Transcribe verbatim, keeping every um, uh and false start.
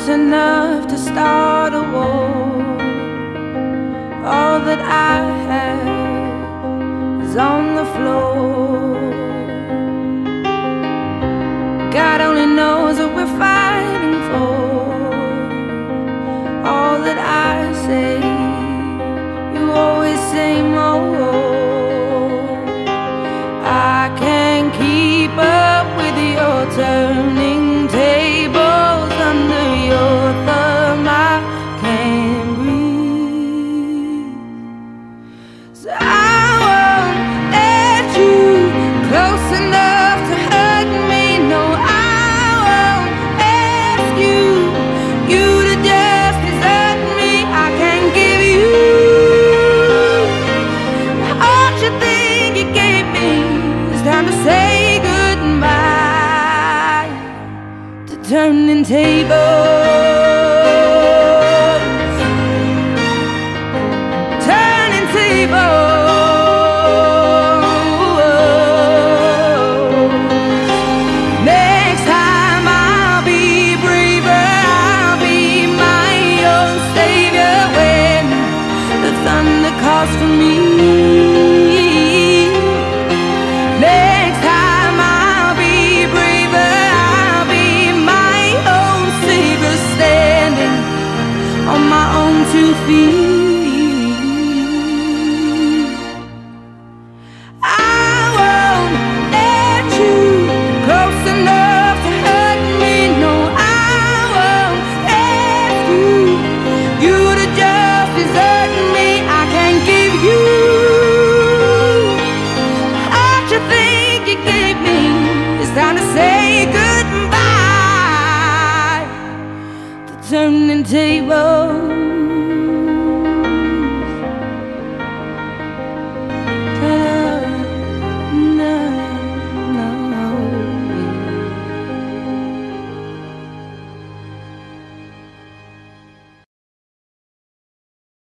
close enough to start a war. All that I have is on the floor. God only knows what we're fighting for. All that I say, you always say more. I can't keep up with your turning tables under your thumb. I can't breathe, so I won't let you close enough to hurt me. No, I won't ask you, you to just desert me. I can't give you all you think you gave me. It's time to say goodbye to turning tables. Turning tables. Next time I'll be braver, I'll be my own savior when the thunder calls for me. Next time I'll be braver, I'll be my own savior, standing on my own two feet. I won't let you close enough to hurt me. No, I won't ask you, you to just desert me. I can't give you all you think you gave me. It's time to say goodbye to turning tables.